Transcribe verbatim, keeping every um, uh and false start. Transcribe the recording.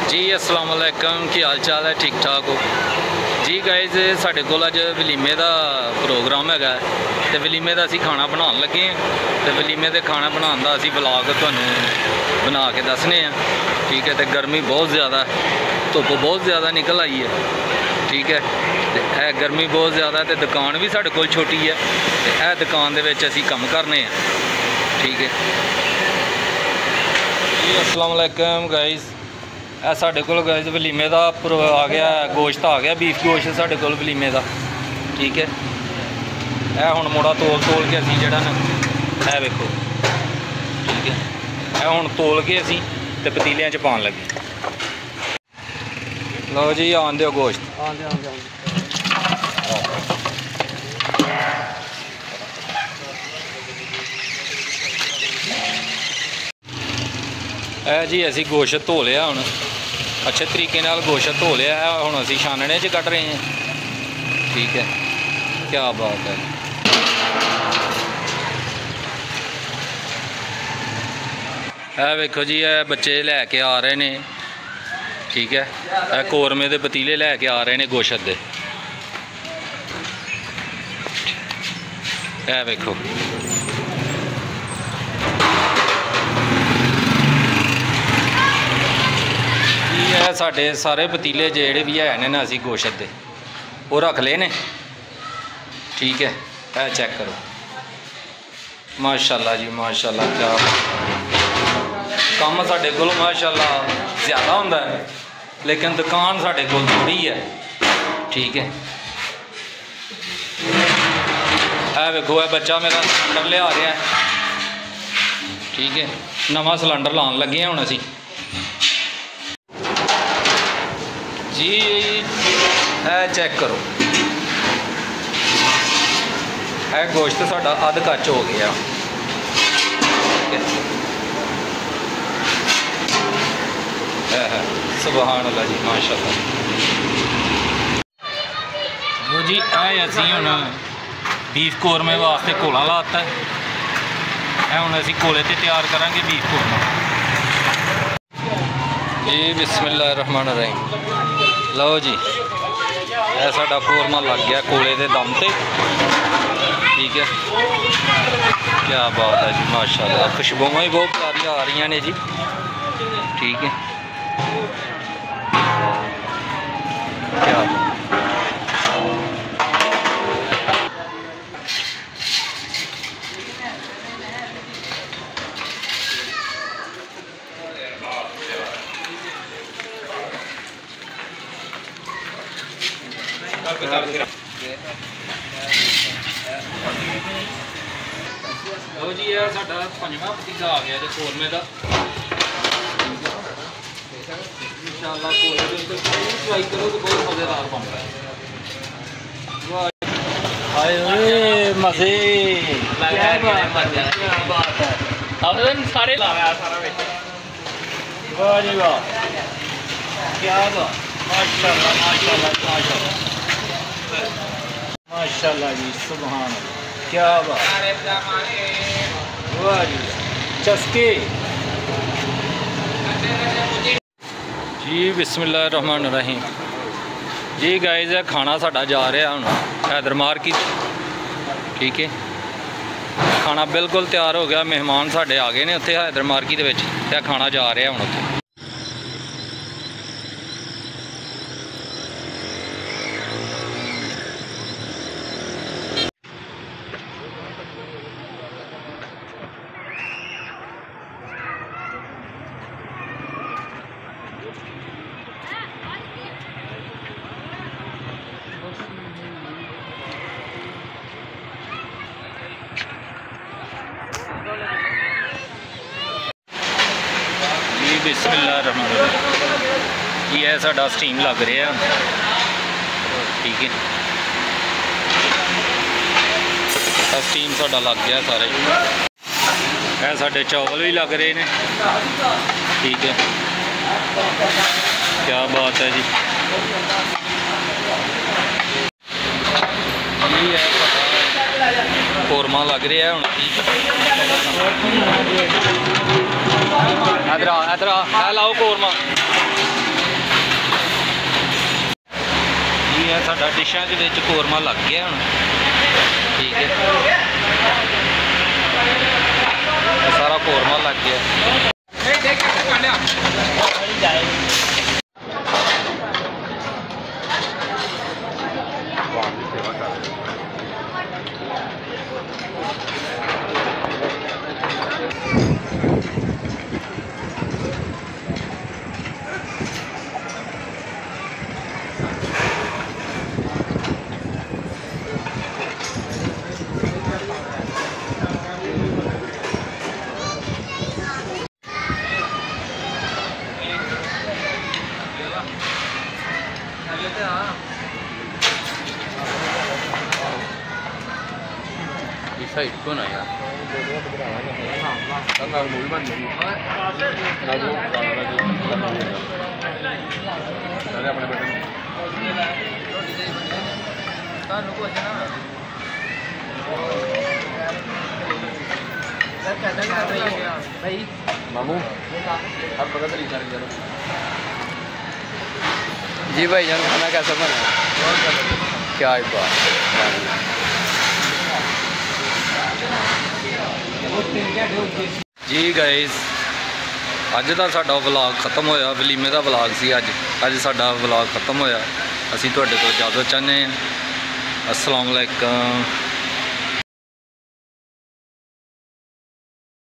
जी अस्सलाम वालेकुम, की हाल चाल है? ठीक ठाक हो जी गाइज। साढ़े कोल अज वलीमे का प्रोग्राम है तो वलीमे का असी खाना बना लगे हैं। तो वलीमे के खाना बनाने का असी ब्लॉग तुहानू बना के दसने हैं। ठीक है। तो गर्मी बहुत ज़्यादा है, धुप्प बहुत ज़्यादा निकल आई है। ठीक है। तो यह गर्मी बहुत ज़्यादा है तो दुकान भी साढ़े कोल छोटी है। तो यह दुकान दे विच असी कम करने हैं। ठीक है जी। अस्सलाम वालेकुम गाइज। यह साढ़े कोल गाइज वलीमे का आ गया, गोश्त आ गया, बीफ गोश्त साढ़े कोल वलीमे का। ठीक है। यह हुण मुड़ा तोल तोल के असी जिहड़ा ना यह वेखो। ठीक है। यह हुण तोल के असी ते पतीलियां च पाउण लगे। लो जी आन दिओ गोश्त। है जी असी गोश्त धो लिया हुण अच्छे तरीके नाल गोश्त धो लिया है। हुण असी छानने च कट रहे हैं। ठीक है। क्या बात है। है वेखो जी, है बच्चे लैके आ रहे ने। ठीक है। है कौरमे के पतीले लैके आ रहे ने गोश्त दे। है वेखो है साढ़े सारे पतीले जेड़े भी है ना असी गोश्त दे वो रख ले ने। ठीक है। है चेक करो माशाल्लाह जी माशाल्लाह। क्या काम साढ़े कोल माशाल्लाह ज़्यादा होंदा है, लेकिन दुकान साढ़े कोल थोड़ी है। ठीक है। है वेखो है बच्चा मेरा सिलेंडर लिया रहा है। ठीक है। नवा सिलेंडर लाने लगे हैं हुण असी जी। है चेक करो, है गोश्त साडा अध कच हो गया। है है सुभान अल्लाह जी माशाल्लाह। लो जी है असी हुण बीफ कौरमे वास्ते कोला लाता है। हुण असी कोले ते तैयार करांगे बीफ कौरमा जी। बिस्मिल्लाह रहमान रहीम। लो जी यह साडा कौरमा लग गया कोले के दम पे। ठीक है। क्या बात है जी माशाल्लाह। खुशबुआं ही बहुत प्यारियां आ रही ने जी। ठीक है। क्या लो जी यह साडा पंजवां पतीला आ गया जो कौरमे का। इंशाअल्लाह कोले के उत्ते ट्राई करो तो बहुत मज़ेदार बनता है। हाय मज़े सारे वाह जी वाह। क्या बात माशाल्लाह माशाल्लाह माशाल्लाह माशाल्लाह जी सुभान अल्लाह। क्या बात वाह जी चस्के जी। बिस्मिल्लाह रहमान रहीम जी। गाइस है खाना साडा जा रहा हुण हैदर मार्केट। ठीक है। खाना बिल्कुल तैयार हो गया, मेहमान साडे आ गए ने उत्थे हैदर मार्केट विच। ते खाना जा रहा हुण उत्थे। बिस्मिल्लाह रहमान रहीम। ये है साडा स्टीम लग रहा है। ठीक है। स्टीम साडा लग गया सारे। है साडे चावल भी लग रहे हैं। ठीक है। क्या बात है जी। ये है कौरमा लग रहा है हुण। इधर आ इधर आ लाओ कौरमा। साडा डिशां दे विच कोरमा लग गया हुण ठीक है सारा कोरमा लग गया bisa itu nah ya tanggal bulan ini lalu kalau lagi dari apa nih kan lu aja nah भाई मामू आप बता तरीका करें जरा जी भाई जान खाना कैसा बना क्या है बात जी गाइस अज का साडा व्लॉग खत्म होया वलीमे का व्लॉग सी अज अज साडा व्लॉग खत्म होया असीं तुहाडे तो इजाजत चाहते हैं अस्सलाम वालेकुम।